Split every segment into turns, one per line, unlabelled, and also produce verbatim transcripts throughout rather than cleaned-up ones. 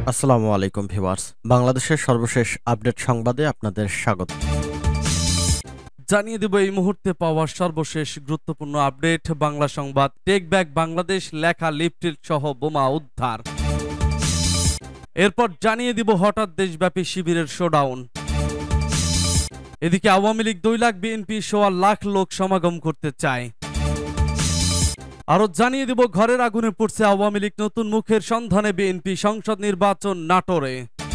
আসসালামু আলাইকুম ভিউয়ার্স, বাংলাদেশের সর্বশেষ আপডেট সংবাদে আপনাদের স্বাগত।
জানিয়ে দেব এই মুহূর্তে পাওয়া সর্বশেষ গুরুত্বপূর্ণ আপডেট। বাংলা সংবাদ। টেক ব্যাক বাংলাদেশ লেখা লিফলেট সহ বোমা উদ্ধার। এরপর জানিয়ে দিব হঠাৎ দেশব্যাপী শিবিরের শোডাউন। এদিকে আওয়ামী লীগ দুই লাখ, বিএনপি সোয়া লাখ লোক সমাগম করতে চায়। আরো জানিয়ে দিব ঘরের আগুনে পড়ছে আওয়ামী লীগ, নতুন মুখের সন্ধানে বিএনপি, সংসদ নির্বাচন নাটোরে।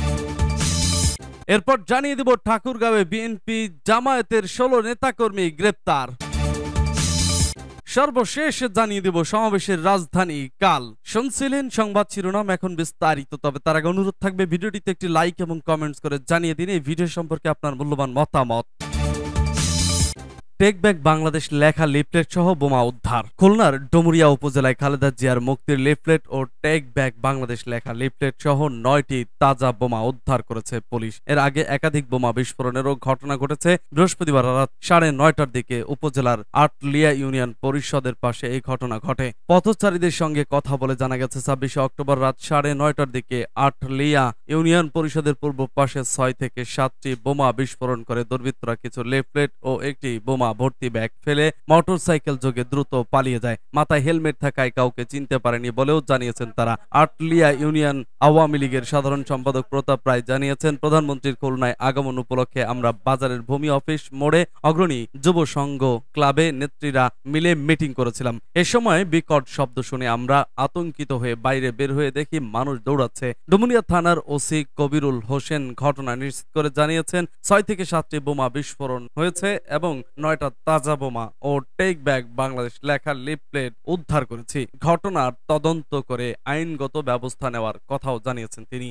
এরপর জানিয়ে দিব ঠাকুরগাঁওয়ে বিএনপি জামায়াতের ষোলো নেতাকর্মী গ্রেপ্তার। সর্বশেষ জানিয়ে দেব সমাবেশের রাজধানী কাল। শুনছিলেন সংবাদ শিরোনাম, এখন বিস্তারিত। তবে তার আগে অনুরোধ থাকবে ভিডিওটিতে একটি লাইক এবং কমেন্টস করে জানিয়ে দিন এই ভিডিও সম্পর্কে আপনার মূল্যবান মতামত। টেক ব্যাক বাংলাদেশ লেখা লিফলেট সহ বোমা উদ্ধার। খুলনার ডুমুরিয়া উপজেলায় খালেদা জিয়ার মুক্তির লিফলেট ও টেক ব্যাক বাংলাদেশ লেখা লিফলেট সহ নয়টি তাজা বোমা উদ্ধার করেছে পুলিশ। এর আগে একাধিক বোমা বিস্ফোরণেরও ঘটনা ঘটেছে। বৃহস্পতিবার রাত সাড়ে নয়টার দিকে উপজেলার আটলিয়া ইউনিয়ন পরিষদের পাশে এই ঘটনা ঘটে। পথচারীদের সঙ্গে কথা বলে জানা গেছে ছাব্বিশে অক্টোবর রাত সাড়ে নয়টার দিকে আটলিয়া ইউনিয়ন পরিষদের পূর্ব পাশে ছয় থেকে সাতটি বোমা বিস্ফোরণ করে দুর্বৃত্তরা কিছু লিফলেট ও একটি বোমা ভর্তি ব্যাগ ফেলে মোটরসাইকেল যোগে দ্রুত পালিয়ে যায়। মাথায় হেলমেট থাকায় কাউকে চিনতে পারেনি বলেও জানিয়েছেন তারা। আটলিয়া ইউনিয়ন আওয়ামী লীগের সাধারণ সম্পাদক প্রতাপ রায় জানিয়েছেন, প্রধানমন্ত্রীর খুলনায় আগমন উপলক্ষে আমরা বাজারের ভূমি অফিস মোড়ে অগ্রণী যুব সংঘ ক্লাবে নেত্রীরা মিলে মিটিং করেছিলাম। এ সময় বিকট শব্দ শুনে আমরা আতঙ্কিত হয়ে বাইরে বের হয়ে দেখি মানুষ দৌড়াচ্ছে। ডুমুরিয়া থানার ওসি কবিরুল হোসেন ঘটনা নিশ্চিত করে জানিয়েছেন, ছয় থেকে সাতটি বোমা বিস্ফোরণ হয়েছে এবং নয়টা তাজা বোমা ও টেক ব্যাক বাংলাদেশ লেখা লিফলেট উদ্ধার করেছি। ঘটনার তদন্ত করে আইনগত ব্যবস্থা নেওয়ার কথাও জানিয়েছেন তিনি।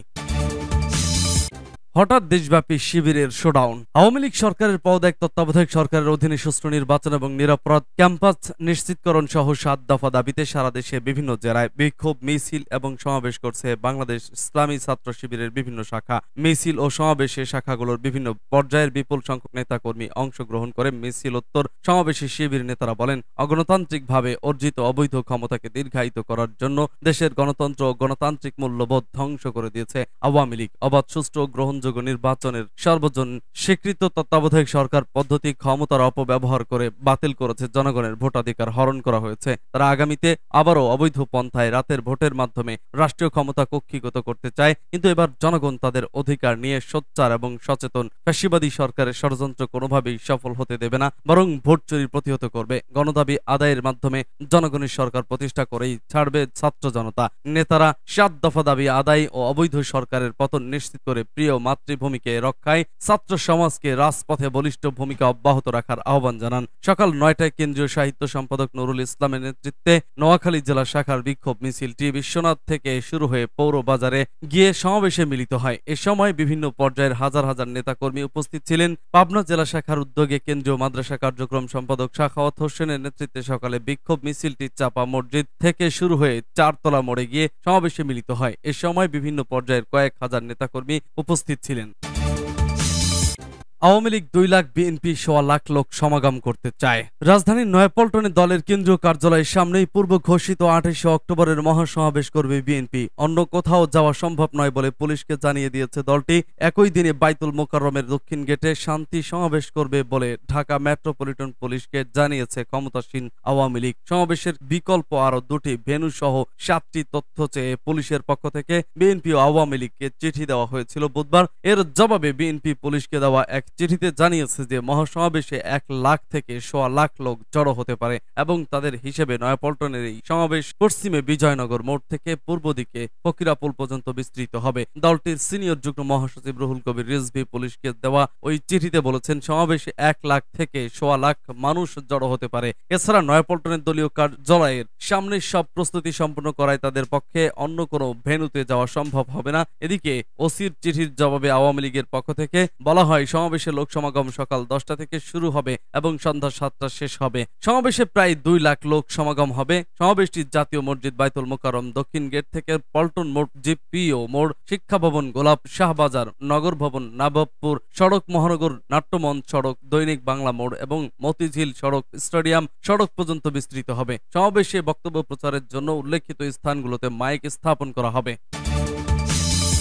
হঠাৎ দেশব্যাপী শিবিরের শোডাউন। আওয়ামী লীগ সরকারের পদত্যাগ তত্ত্বাবধায়ক সরকারের অধীনে সুষ্ঠু নির্বাচন এবং নিরপরাধ ক্যাম্পাস নিশ্চিতকরণ সহ সাত দফা দাবিতে সারা দেশে বিভিন্ন জেলায় বিক্ষোভ মিছিল এবং সমাবেশ করছে বাংলাদেশ ইসলামী ছাত্র শিবিরের বিভিন্ন শাখা। মিছিল ও সমাবেশে শাখাগুলোর বিভিন্ন পর্যায়ের বিপুল সংখ্যক নেতাকর্মী অংশগ্রহণ করে। মিছিলোত্তর সমাবেশে শিবির নেতারা বলেন, অগণতান্ত্রিকভাবে অর্জিত অবৈধ ক্ষমতাকে দীর্ঘায়িত করার জন্য দেশের গণতন্ত্র ও গণতান্ত্রিক মূল্যবোধ ধ্বংস করে দিয়েছে আওয়ামী লীগ। অবাধ সুষ্ঠু গ্রহণ নির্বাচনের সর্বজন স্বীকৃত তত্ত্বাবধায়ক সরকার পদ্ধতি ক্ষমতার অপব্যবহার করে বাতিল করেছে। জনগণের ভোটাধিকার হরণ করা হয়েছে। তারা আগামীতে আবারও অবৈধ পন্থায় রাতের ভোটের মাধ্যমে রাষ্ট্রীয় ক্ষমতা কক্ষিগত করতে চায়। কিন্তু এবার জনগণ তাদের অধিকার নিয়ে সোচ্চার এবং সচেতন। ফ্যাসিবাদী সরকারের ষড়যন্ত্র কোনোভাবেই সফল হতে দেবে না, বরং ভোট চুরি প্রতিহত করবে। গণদাবি আদায়ের মাধ্যমে জনগণের সরকার প্রতিষ্ঠা করেই ছাড়বে ছাত্র জনতা। নেতারা সাত দফা দাবি আদায় ও অবৈধ সরকারের পতন নিশ্চিত করে প্রিয় মাতৃভূমিকে রক্ষায় ছাত্র সমাজকে রাজপথে বলিষ্ঠ ভূমিকা অব্যাহত রাখার আহ্বান জানান। সকাল নয়টায় কেন্দ্রীয় সাহিত্য সম্পাদক নুরুল ইসলামের নেতৃত্বে নোয়াখালী জেলা শাখার বিক্ষোভ মিছিলটি বিশ্বনাথ থেকে শুরু হয়ে পৌর বাজারে গিয়ে সমাবেশে মিলিত হয়। এ সময় বিভিন্ন পর্যায়ের হাজার হাজার নেতাকর্মী উপস্থিত ছিলেন। পাবনা জেলা শাখার উদ্যোগে কেন্দ্রীয় মাদ্রাসা কার্যক্রম সম্পাদক সাখাওয়াত হোসেনের নেতৃত্বে সকালে বিক্ষোভ মিছিলটি চাপা মসজিদ থেকে শুরু হয়ে চারতলা মোড়ে গিয়ে সমাবেশে মিলিত হয়। এ সময় বিভিন্ন পর্যায়ের কয়েক হাজার নেতাকর্মী উপস্থিত ছিলেন। আওয়ামী লীগ দুই লাখ, বিএনপি সোয়া লাখ লোক সমাগম করতে চায়। রাজধানীর নয়াপল্টনে দলের কেন্দ্রীয় কার্যালয়ের সামনেই পূর্ব ঘোষিত আঠাশে অক্টোবরের মহাসমাবেশ করবে বিএনপি। অন্য কোথাও যাওয়া সম্ভব নয় বলে পুলিশকে জানিয়ে দিয়েছে দলটি। একই দিনে বাইতুল মোকাররমের দক্ষিণ গেটে শান্তি সমাবেশ করবে বলে ঢাকা মেট্রোপলিটন পুলিশকে জানিয়েছে ক্ষমতাসীন আওয়ামী লীগ। সমাবেশের বিকল্প আরো দুটি ভেন্যু সহ সাতটি তথ্য চেয়ে পুলিশের পক্ষ থেকে বিএনপি ও আওয়ামী লীগকে চিঠি দেওয়া হয়েছিল বুধবার। এর জবাবে বিএনপি পুলিশকে দেওয়া এক চিঠিতে জানিয়েছে যে মহাসমাবেশে এক লাখ থেকে সোয়া লাখ লোক জড়ো হতে পারে এবং তাদের হিসেবে নয়াপল্টনের এই সমাবেশ পশ্চিমে বিজয়নগর মোড় থেকে পূর্ব দিকে ফকিরাপুল পর্যন্ত বিস্তৃত হবে। দলটির সিনিয়র যুগ্ম মহাসচিব রুহুল কবির রিজভী পুলিশকে দেওয়া ওই চিঠিতে বলেছেন, সমাবেশে এক লাখ থেকে সোয়া লাখ মানুষ জড়ো হতে পারে। এছাড়া নয়াপল্টনের দলীয় কার্যালয়ের সামনে সব প্রস্তুতি সম্পন্ন করায় তাদের পক্ষে অন্য কোনো ভেন্যুতে যাওয়া সম্ভব হবে না। এদিকে ওসির চিঠির জবাবে আওয়ামী লীগের পক্ষ থেকে বলা হয়, সমাবেশ লোক সমাগম সকাল দশটা থেকে শুরু হবে এবং সন্ধ্যা সাতটা শেষ হবে। সমাবেশে প্রায় দুই লাখ লোক সমাগম হবে। সমাবেশটি জাতীয় মসজিদ বাইতুল মোকাররম দক্ষিণ গেট থেকে পল্টন মোড়, জিপিও মোড়, শিক্ষা ভবন, গোলাপ শাহবাজার, নগর ভবন, নবাবপুর সড়ক, মহানগর নাট্যমঞ্চ সড়ক, দৈনিক বাংলা মোড় এবং মতিঝিল সড়ক, স্টেডিয়াম সড়ক পর্যন্ত বিস্তৃত হবে। সমাবেশে বক্তব্য প্রচারের জন্য উল্লেখিত স্থানগুলোতে মাইক স্থাপন করা হবে।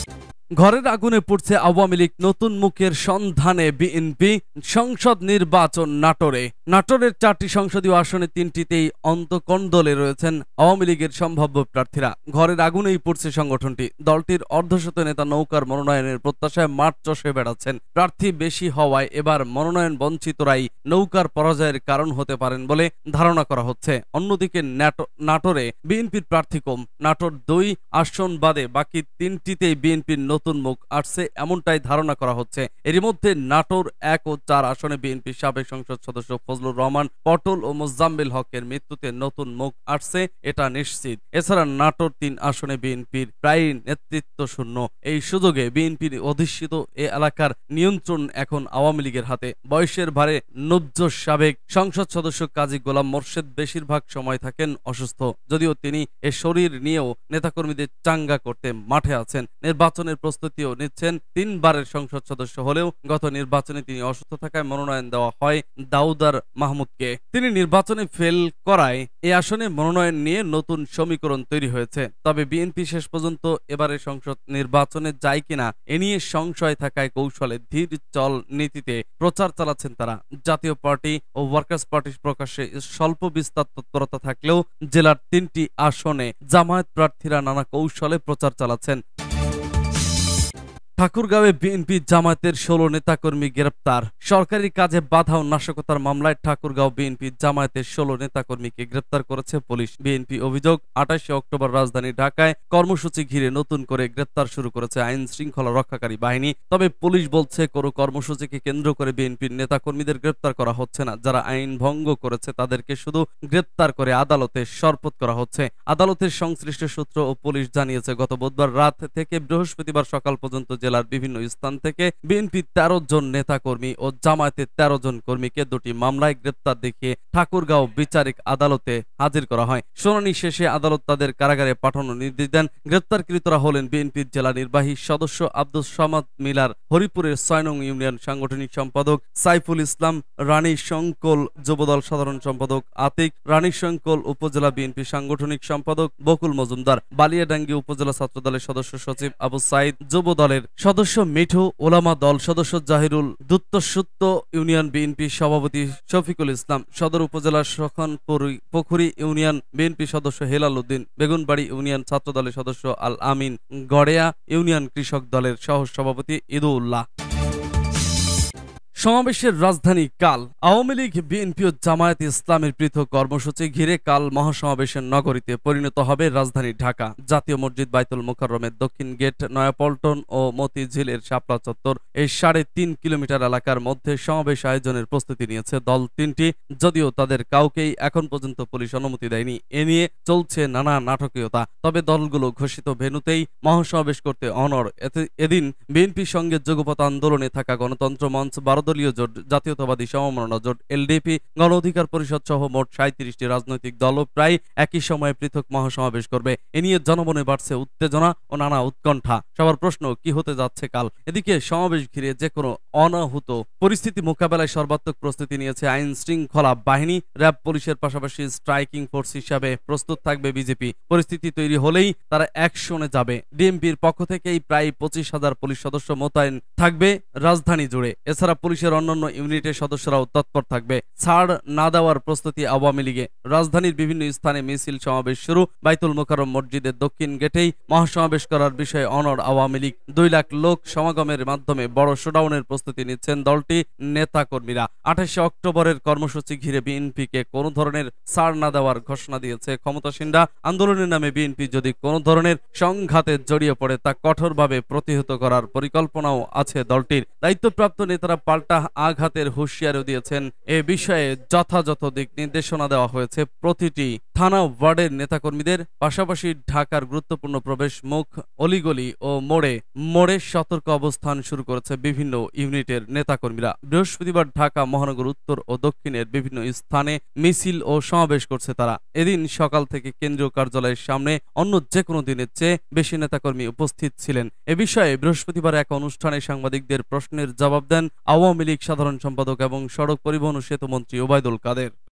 ঘরের আগুনে পুড়ছে আওয়ামী লীগ, নতুন মুখের সন্ধানে বিএনপি। সংসদ নির্বাচন নাটোরে। নাটোরের চারটি সংসদীয় আসনে তিনটিতেই অন্তকন্দলে রয়েছেন আওয়ামী লীগের সম্ভাব্য প্রার্থীরা। ঘরের আগুনেই পুড়ছে সংগঠনটি। দলটির অর্ধশত নেতা নৌকার মনোনয়নের প্রত্যাশায় মাঠ চষে বেড়াচ্ছেন। প্রার্থী বেশি হওয়ায় এবার মনোনয়ন বঞ্চিতরাই নৌকার পরাজয়ের কারণ হতে পারেন বলে ধারণা করা হচ্ছে। অন্যদিকে নাটোরে বিএনপির প্রার্থী কম। নাটোর দুই আসন বাদে বাকি তিনটিতেই বিএনপির নতুন মুখ আসছে এমনটাই ধারণা করা হচ্ছে। এরই মধ্যে নাটোর এক ও চার আসনে বিএনপির সাবেক সংসদ সদস্য ফজলুর রহমান পটল ও মোজাম্মেল হকের মৃত্যুতে নতুন মুখ আসছে এটা নিশ্চিত। এছাড়া নাটোর তিন আসনে বিএনপির প্রায় নেতৃত্ব শূন্য। এই সুযোগে বিএনপির অধিষ্ঠিত এ এলাকার নিয়ন্ত্রণ এখন আওয়ামী লীগের হাতে। বয়সের ভারে নব্জ সাবেক সংসদ সদস্য কাজী গোলাম মোর্শেদ বেশিরভাগ সময় থাকেন অসুস্থ, যদিও তিনি এ শরীর নিয়েও নেতাকর্মীদের চাঙ্গা করতে মাঠে আছেন। নির্বাচনের প্রস্তুতিও নিচ্ছেন। তিনবারের সংসদ সদস্য হলেও গত নির্বাচনে তিনি অসুস্থ থাকায় মনোনয়ন দেওয়া হয় দাউদার মাহমুদকে। তিনি নির্বাচনে ফেল করায় এ আসনে মনোনয়ন নিয়ে নতুন সমীকরণ তৈরি হয়েছে। তবে বিএনপি শেষ পর্যন্ত এবারে সংসদ নির্বাচনে যায় কিনা এ নিয়ে সংশয় থাকায় কৌশলে ধীর চল নীতিতে প্রচার চালাচ্ছেন তারা। জাতীয় পার্টি ও ওয়ার্কার্স পার্টি প্রকাশ্যে স্বল্প বিস্তার তৎপরতা থাকলেও জেলার তিনটি আসনে জামায়াত প্রার্থীরা নানা কৌশলে প্রচার চালাচ্ছেন। ঠাকুরগাঁওয়ে বিএনপি জামায়াতের ষোলো নেতাকর্মী গ্রেপ্তার। সরকারি কাজে বাধা ও নাশকতার মামলায় ঠাকুরগাঁও বিএনপি জামায়াতের ষোলো নেতাকর্মীকে গ্রেপ্তার করেছে পুলিশ। বিএনপি অভিযোগ, আঠাশে অক্টোবর রাজধানী ঢাকায় কর্মসূচি ঘিরে নতুন করে গ্রেপ্তার শুরু করেছে আইন শৃঙ্খলা রক্ষাকারী বাহিনী। তবে পুলিশ বলছে কোনো কর্মসূচিকে কেন্দ্র করে বিএনপির নেতাকর্মীদের গ্রেপ্তার করা হচ্ছে না। যারা আইন ভঙ্গ করেছে তাদেরকে শুধু গ্রেপ্তার করে আদালতে সোপর্দ করা হচ্ছে। আদালতের সংশ্লিষ্ট সূত্র ও পুলিশ জানিয়েছে, গত বুধবার রাত থেকে বৃহস্পতিবার সকাল পর্যন্ত জেলার বিভিন্ন স্থান থেকে বিএনপির তেরো জন নেতাকর্মী ও জামায়াতের তেরো জন কর্মীকে দুটি মামলায় গ্রেপ্তার দেখিয়ে ঠাকুরগাঁও বিচারিক আদালতে হাজির করা হয়। শুনানি শেষে আদালত তাদের কারাগারে পাঠানোর নির্দেশ দেন। গ্রেপ্তারকৃতরা হলেন বিএনপির জেলা নির্বাহী সদস্য আব্দুস সামাদ মিলার, হরিপুরের ছয় নং ইউনিয়ন সাংগঠনিক সম্পাদক সাইফুল ইসলাম, রানী শঙ্কল যুবদল সাধারণ সম্পাদক আতিক, রানী শঙ্কল উপজেলা বিএনপি সাংগঠনিক সম্পাদক বকুল মজুমদার, বালিয়াডাঙ্গি উপজেলা ছাত্রদলের সদস্য সচিব আবু সাইদ, যুবদলের সদস্য মিঠু, ওলামা দল সদস্য জাহিরুল, দুত্তসুত্ত ইউনিয়ন বিএনপি সভাপতি শফিকুল ইসলাম, সদর উপজেলার পুখুরি ইউনিয়ন বিএনপি সদস্য হেলাল উদ্দিন, বেগুনবাড়ি ইউনিয়ন ছাত্রদলের সদস্য আল আমিন, গড়েয়া ইউনিয়ন কৃষক দলের সহ সভাপতি ইদুল্লাহ। সমাবেশের রাজধানী কাল। আওয়ামী লীগ, বিএনপি ও জামায়াত ইসলামের পৃথক কর্মসূচি ঘিরে কাল মহাসমাবেশের নগরীতে পরিণত হবে রাজধানী ঢাকা। জাতীয় মসজিদ বাইতুল মোকাররমের দক্ষিণ গেট, নয়াপল্টন ও মতিঝিলের শাপলা চত্বর এই সাড়ে তিন কিলোমিটার এলাকার মধ্যে সমাবেশ আয়োজনের প্রস্তুতি নিয়েছে দল তিনটি, যদিও তাদের কাউকেই এখন পর্যন্ত পুলিশ অনুমতি দেয়নি। এ নিয়ে চলছে নানা নাটকীয়তা। তবে দলগুলো ঘোষিত ভেন্যুতেই মহাসমাবেশ করতে অনড়। এদিন বিএনপির সঙ্গে যুগপৎ আন্দোলনে থাকা গণতন্ত্র মঞ্চ, বারো দলীয় জোট, জাতীয়তাবাদী সমমনা জোট, এলডিপি, গণ অধিকার পরিষদ সহ মোট সাঁইত্রিশটি রাজনৈতিক দলও প্রায় একই সময়ে পৃথক মহাসমাবেশ করবে। এ নিয়ে জনমনে বাড়ছে উত্তেজনা ও নানা উৎকণ্ঠা। সবার প্রশ্ন, কি হতে যাচ্ছে কাল? এদিকে সমাবেশ ঘিরে যে কোনো অনাহুত পরিস্থিতি মোকাবেলায় সর্বাত্মক প্রস্তুতি নিয়েছে আইন শৃঙ্খলা বাহিনী। র্যাব, পুলিশের পাশাপাশি স্ট্রাইকিং ফোর্স হিসাবে প্রস্তুত থাকবে বিজেপি। পরিস্থিতি তৈরি হলেই তারা অ্যাকশনে যাবে। ডিএমপির পক্ষ থেকেই প্রায় পঁচিশ হাজার পুলিশ সদস্য মোতায়েন থাকবে রাজধানী জুড়ে। এছাড়া পুলিশের অন্যান্য ইউনিটের সদস্যরাও তৎপর থাকবে। ছাড় না দেওয়ার প্রস্তুতি আওয়ামী লীগে। রাজধানীর বিভিন্ন স্থানে মিছিল সমাবেশ শুরু। বাইতুল মোকাররম মসজিদের দক্ষিণ গেটেই মহাসমাবেশ করার বিষয়ে অনড় আওয়ামী লীগ। দুই লাখ লোক সমাগমের মাধ্যমে বড় শোডাউনের প্রস্তুতি নিচ্ছেন দলটি নেতাকর্মীরা। আঠাশে অক্টোবরের কর্মসূচি ঘিরে বিএনপিকে কোনো ধরনের ছাড় না দেওয়ার ঘোষণা দিয়েছে ক্ষমতাসীনরা। আন্দোলনের নামে বিএনপি যদি কোনো ধরনের সংঘাতে জড়িয়ে পড়ে তা কঠোরভাবে প্রতিহত করার পরিকল্পনাও আছে দলটির। দায়িত্বপ্রাপ্ত নেতারা পাল্টা আঘাতের হুঁশিয়ারিও দিয়েছেন। এ বিষয়ে যথাযথ দিক নির্দেশনা দেওয়া হয়েছে প্রতিটি থানা ওয়ার্ডের নেতাকর্মীদের। পাশাপাশি ঢাকার গুরুত্বপূর্ণ প্রবেশ মুখ, অলিগলি ও মোড়ে মোড়ে সতর্ক অবস্থান শুরু করেছে বিভিন্ন ইউনিটের নেতাকর্মীরা। বৃহস্পতিবার ঢাকা মহানগর উত্তর ও দক্ষিণের বিভিন্ন স্থানে মিছিল ও সমাবেশ করছে তারা। এদিন সকাল থেকে কেন্দ্রীয় কার্যালয়ের সামনে অন্য যে কোনো দিনের চেয়ে বেশি নেতাকর্মী উপস্থিত ছিলেন। এ বিষয়ে বৃহস্পতিবার এক অনুষ্ঠানে সাংবাদিকদের প্রশ্নের জবাব দেন আওয়ামী লীগ সাধারণ সম্পাদক এবং সড়ক পরিবহন ও সেতুমন্ত্রী ওবায়দুল কাদের।